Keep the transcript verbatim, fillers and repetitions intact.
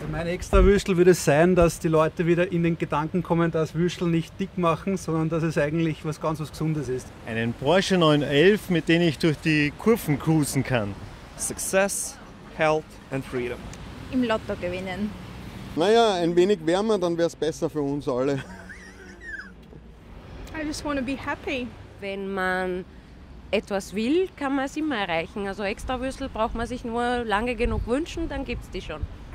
Mein extra Würstel würde sein, dass die Leute wieder in den Gedanken kommen, dass Würstel nicht dick machen, sondern dass es eigentlich was ganz was Gesundes ist. Einen Porsche neun elf, mit dem ich durch die Kurven cruisen kann. Success, Health and Freedom. Im Lotto gewinnen. Naja, ein wenig wärmer, dann wäre es besser für uns alle. I just want to be happy. Wenn man etwas will, kann man es immer erreichen. Also extra Würstel braucht man sich nur lange genug wünschen, dann gibt es die schon.